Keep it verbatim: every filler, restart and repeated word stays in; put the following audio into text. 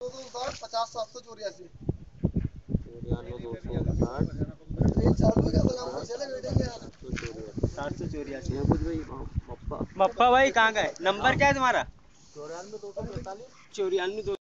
पचास सात सौ चौरासी चौरानवे दो सौ साठ सात सौ चौरासी। कुछ भाई पप्पा पप्पा भाई कहाँ का है? नंबर क्या है तुम्हारा? चौरानवे दो सौ पैंतालीस चौरानवे दो